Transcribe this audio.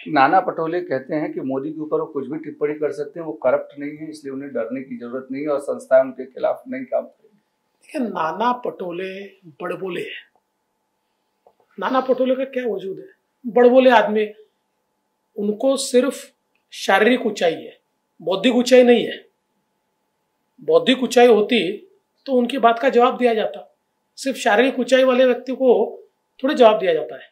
नाना पटोले कहते हैं कि मोदी के ऊपर वो कुछ भी टिप्पणी कर सकते हैं, वो करप्ट नहीं है, इसलिए उन्हें डरने की जरूरत नहीं है और संस्थाएं उनके खिलाफ नहीं काम करेंगी। देखिए, नाना पटोले बड़बोले हैं। नाना पटोले का क्या वजूद है? बड़बोले आदमी, उनको सिर्फ शारीरिक ऊंचाई है, बौद्धिक ऊंचाई नहीं है। बौद्धिक ऊंचाई होती तो उनकी बात का जवाब दिया जाता। सिर्फ शारीरिक ऊंचाई वाले व्यक्ति को थोड़े जवाब दिया जाता है।